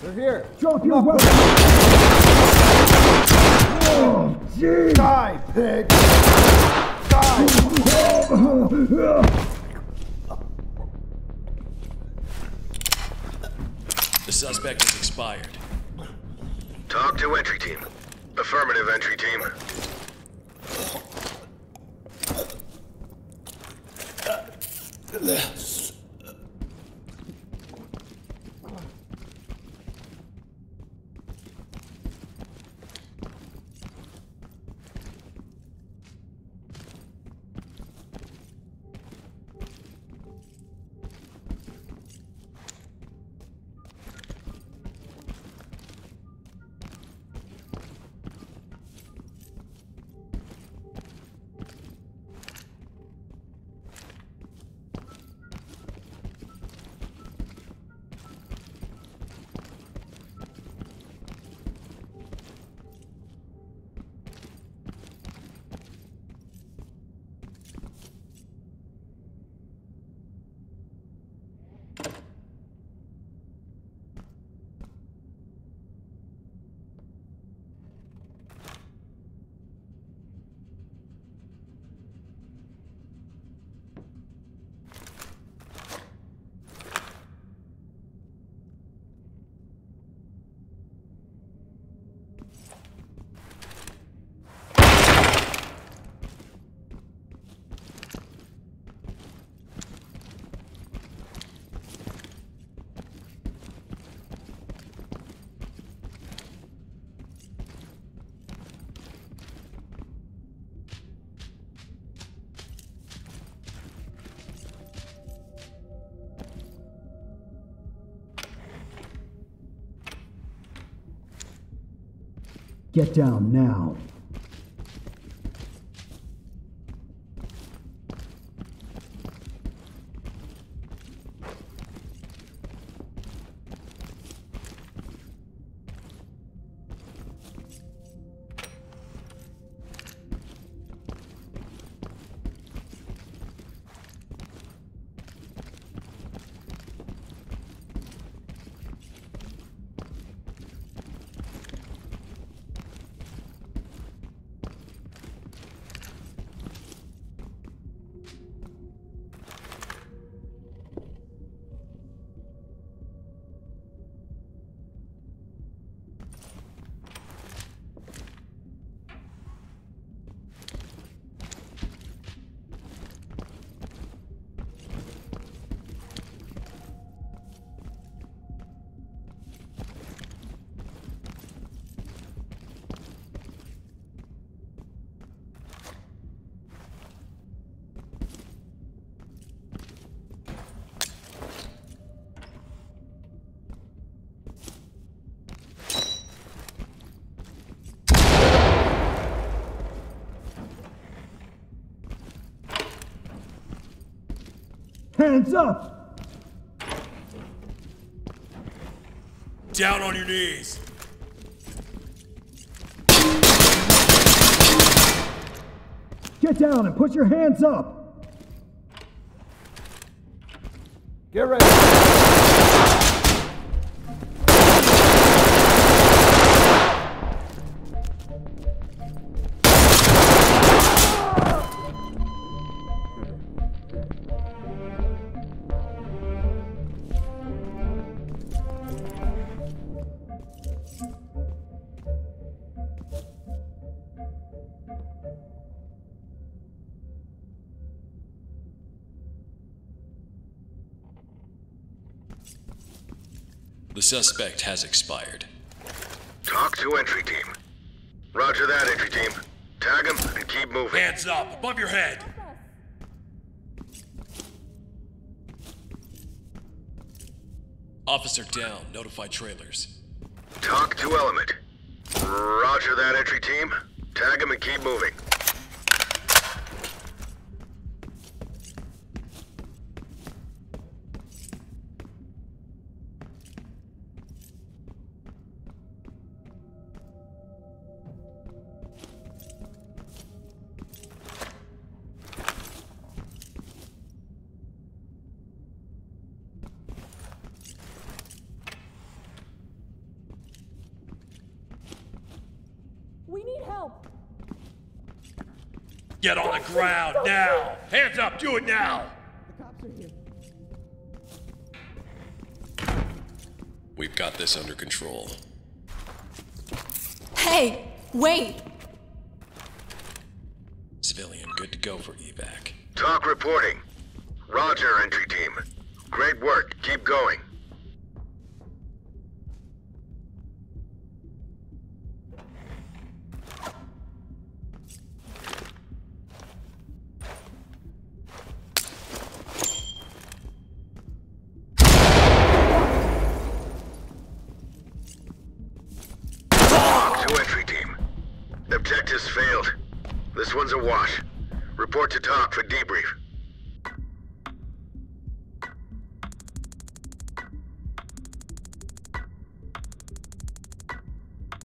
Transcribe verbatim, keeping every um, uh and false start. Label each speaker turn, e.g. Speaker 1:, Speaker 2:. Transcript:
Speaker 1: They're here.
Speaker 2: Drop your weapon! Oh, jeez!
Speaker 1: Die, pig! Die!
Speaker 3: The suspect is expired.
Speaker 4: Talk to entry team. Affirmative, entry team.
Speaker 2: Get down now. Hands up!
Speaker 3: Down on your knees!
Speaker 2: Get down and put your hands up!
Speaker 1: Get ready!
Speaker 3: The suspect has expired.
Speaker 4: Talk to entry team. Roger that, entry team. Tag him and keep moving.
Speaker 3: Hands up, above your head! Officer down, notify trailers.
Speaker 4: Talk to element. Roger that, entry team. Tag him and keep moving.
Speaker 3: Get on the ground now! Hands up, do it now! We've got this under control.
Speaker 5: Hey, wait!
Speaker 3: Civilian, good to go for evac.
Speaker 4: Talk reporting. Roger, entry team. Great work. Keep going. Talk to entry team. Objectives failed. This one's a wash. Report to Talk for debrief.